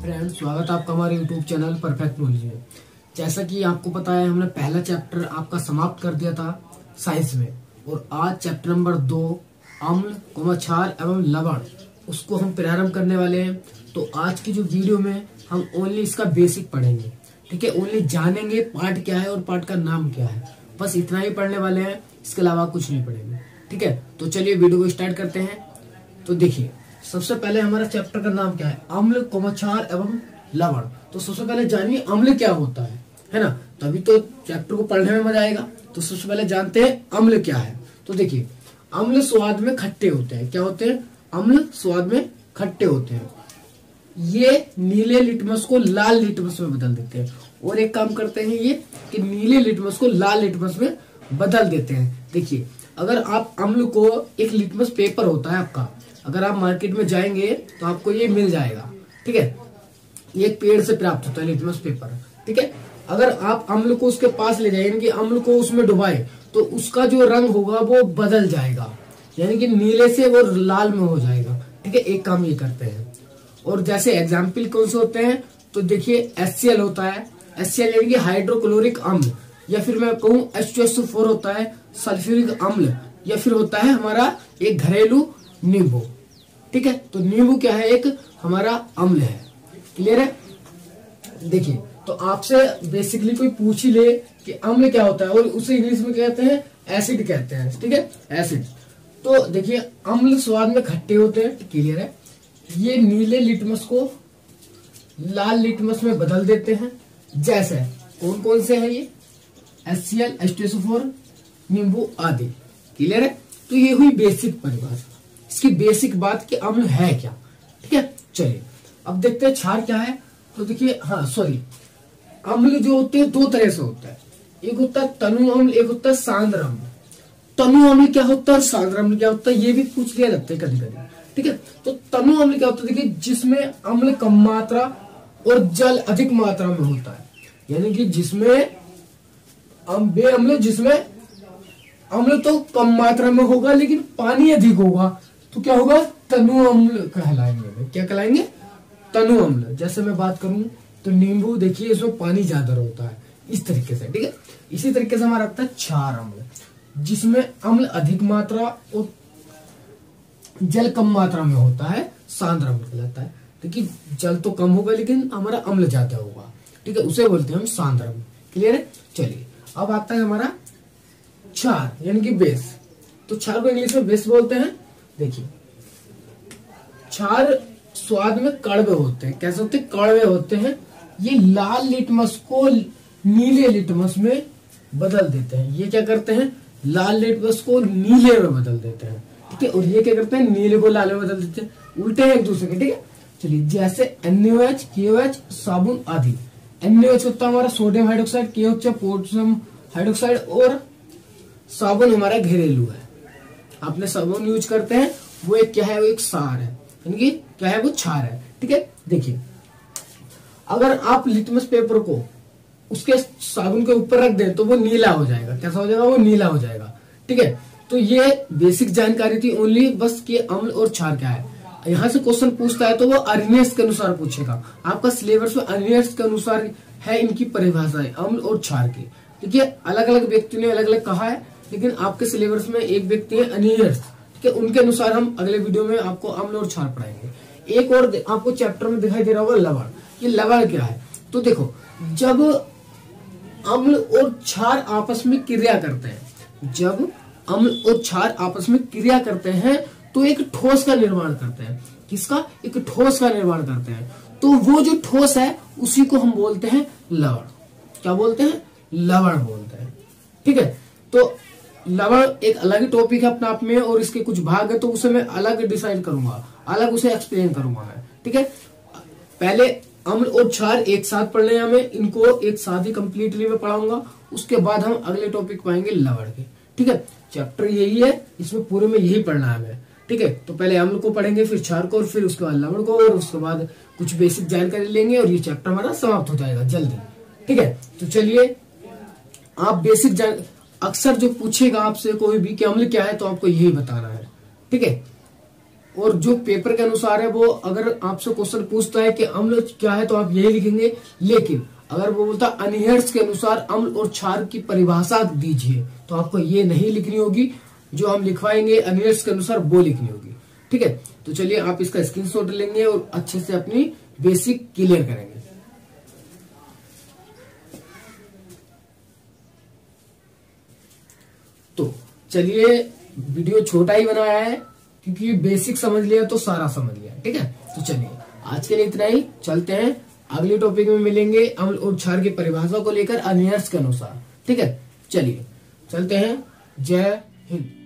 Friends, स्वागत है आपका हमारे यूट्यूब चैनल परफेक्ट नॉलेज में। जैसा कि आपको पता है, हमने पहला चैप्टर आपका समाप्त कर दिया था साइंस में, और आज चैप्टर नंबर 2 अम्ल, क्षार एवं लवण, उसको हम प्रारंभ करने वाले हैं। तो आज की जो वीडियो में हम ओनली इसका बेसिक पढ़ेंगे, ठीक है। ओनली जानेंगे पार्ट क्या है और पार्ट का नाम क्या है, बस इतना ही पढ़ने वाले हैं, इसके अलावा कुछ नहीं पढ़ेंगे, ठीक है। तो चलिए वीडियो को स्टार्ट करते हैं। तो देखिए, सबसे पहले हमारा चैप्टर का नाम क्या है, अम्ल, क्षार एवं लवण। तो सबसे पहले जानिए अम्ल क्या होता है ना, तभी तो चैप्टर को पढ़ने में मजा आएगा। तो सबसे पहले जानते हैं अम्ल क्या है। तो देखिए, अम्ल स्वाद में खट्टे होते हैं। क्या होते हैं? अम्ल स्वाद में खट्टे होते हैं। ये नीले लिटमस को लाल लिटमस में बदल देते हैं। और एक काम करते हैं ये कि नीले लिटमस को लाल लिटमस में बदल देते हैं। देखिए, अगर आप अम्ल को, एक लिटमस पेपर होता है आपका, अगर आप मार्केट में जाएंगे तो आपको ये मिल जाएगा, ठीक है। ये एक पेड़ से प्राप्त होता है लिटमस पेपर, ठीक है। अगर आप अम्ल को उसके पास ले जाए, यानी कि अम्ल को उसमें डुबाए, तो उसका जो रंग होगा वो बदल जाएगा, यानी कि नीले से वो लाल में हो जाएगा, ठीक है। एक काम ये करते हैं। और जैसे एग्जाम्पल कौन से होते हैं, तो देखिए HCl होता है, HCl यानी कि हाइड्रोक्लोरिक अम्ल, या फिर मैं कहूँ H2SO4 होता है, सल्फ्यूरिक अम्ल, या फिर होता है हमारा एक घरेलू नींबू, ठीक है। तो नींबू क्या है? एक हमारा अम्ल है। क्लियर है? देखिए, तो आपसे बेसिकली कोई पूछ ही ले कि अम्ल क्या होता है, और उसे इंग्लिश में कहते हैं एसिड कहते हैं, ठीक है, एसिड। तो देखिए, अम्ल स्वाद में खट्टे होते हैं, क्लियर है। ये नीले लिटमस को लाल लिटमस में बदल देते हैं। जैसे कौन कौन से हैं ये? HCl, H2SO4, नींबू आदि। क्लियर है? तो ये हुई बेसिक परिभाषा, इसकी बेसिक बात कि अम्ल है क्या, ठीक है। चलिए अब देखते हैं क्षार क्या है। तो देखिए, अम्ल जो होते हैं दो तरह से होता है, एक होता है तनु अम्ल, एक होता है सांद्र अम्ल। तनु अम्ल क्या होता है और सांद्र अम्ल क्या होता है, ये भी पूछ लिया जाता है कभी कभी, ठीक है। तो तनु अम्ल क्या होता है? देखिए, जिसमें अम्ल कम मात्रा और जल अधिक मात्रा में होता है, यानी कि जिसमें बेअम्ल, जिसमें अम्ल तो कम मात्रा में होगा लेकिन पानी अधिक होगा, तो क्या होगा? तनु अम्ल कहलाएंगे। क्या कहलाएंगे? तनु अम्ल। जैसे मैं बात करूं तो नींबू, देखिए इसमें पानी ज्यादा होता है, इस तरीके से, ठीक है। इसी तरीके से हमारा आता है क्षार अम्ल, जिसमें अम्ल अधिक मात्रा और जल कम मात्रा में होता है, सांद्र अम्ल कहलाता है। देखिए, जल तो कम होगा लेकिन हमारा अम्ल ज्यादा होगा, ठीक है, उसे बोलते हैं हम सांद्र अम्ल। क्लियर है? चलिए अब आता है हमारा क्षार, यानी कि बेस। तो क्षार को इंग्लिश में बेस बोलते हैं। देखिए, क्षार स्वाद में कड़वे होते हैं। कैसे होते हैं? कड़वे होते हैं। ये लाल लिटमस को नीले लिटमस में बदल देते हैं। ये क्या करते हैं? लाल लिटमस को नीले में बदल देते हैं, ठीक है। और ये क्या करते हैं? नीले को लाल में बदल देते हैं, उल्टे हैं एक दूसरे के, ठीक है। चलिए, जैसे NaOH, KOH, साबुन आदि। NaOH होता है हमारा sodium hydroxide, KOH potassium hydroxide, और साबुन हमारा घरेलू है। आपने साबुन यूज करते हैं, वो एक क्या है? वो एक क्षार है, यानी कि क्या है? वो क्षार है, ठीक है। देखिए, अगर आप लिटमस पेपर को उसके साबुन के ऊपर रख दें तो वो नीला हो जाएगा। कैसा हो जाएगा? वो नीला हो जाएगा, ठीक है। तो ये बेसिक जानकारी थी ओनली, बस कि अम्ल और क्षार क्या है। यहाँ से क्वेश्चन पूछता है तो वो अर्नियस के अनुसार पूछेगा। आपका सिलेबस में अर्नियस के अनुसार है इनकी परिभाषाएं, अम्ल और क्षार की। देखिए, अलग अलग व्यक्ति ने अलग अलग कहा है, लेकिन आपके सिलेबस में एक व्यक्ति है अर्नियस, ठीक है, उनके अनुसार हम अगले वीडियो में आपको अम्ल और क्षार पढ़ाएंगे। एक और आपको चैप्टर में दिखाई दे रहा होगा लवण। ये लवण क्या है? तो देखो, जब अम्ल और क्षार आपस में क्रिया करते हैं, जब अम्ल और क्षार आपस में क्रिया करते हैं तो एक ठोस का निर्माण करते हैं। किसका? एक ठोस का निर्माण करते हैं। तो वो जो ठोस है उसी को हम बोलते हैं लवण। क्या बोलते हैं? लवण बोलते हैं, ठीक है। तो लवण एक अलग ही टॉपिक है अपने आप में, और इसके कुछ भाग है, तो उसे मैं अलग डिसाइड करूंगा, अलग उसे एक्सप्लेन करूंगा मैं, ठीक है। पहले अम्ल और क्षार एक साथ पढ़ने हैं हमें, इनको एक साथ ही कंप्लीटली मैं पढ़ाऊंगा। उसके बाद हम अगले टॉपिक पाएंगे लवण के, ठीक है। चैप्टर यही है, इसमें पूरे में यही पढ़ना है हमें, ठीक है। तो पहले अम्ल को पढ़ेंगे, फिर क्षार को, और फिर उसके बाद लवण को, और उसके बाद कुछ बेसिक जानकारी लेंगे, और ये चैप्टर हमारा समाप्त हो जाएगा जल्दी, ठीक है। तो चलिए, आप बेसिक अक्सर जो पूछेगा आपसे कोई भी कि अम्ल क्या है, तो आपको यही बताना है, ठीक है। और जो पेपर के अनुसार है, वो अगर आपसे क्वेश्चन पूछता है कि अम्ल क्या है तो आप यही लिखेंगे, लेकिन अगर वो बोलता अनहियर्स के अनुसार अम्ल और क्षार की परिभाषा दीजिए तो आपको ये नहीं लिखनी होगी, जो हम लिखवाएंगे अनहियर्स के अनुसार वो लिखनी होगी। ठीक है, तो चलिए आप इसका स्क्रीनशॉट लेंगे और अच्छे से अपनी बेसिक क्लियर करेंगे। तो चलिए, वीडियो छोटा ही बनाया है क्योंकि बेसिक समझ लिया तो सारा समझ लिया। ठीक है, तो चलिए आज के लिए इतना ही, चलते हैं अगले टॉपिक में मिलेंगे अम्ल और क्षार की परिभाषा को लेकर अनहियर्स के अनुसार। ठीक है, चलिए चलते हैं। जय हिंद।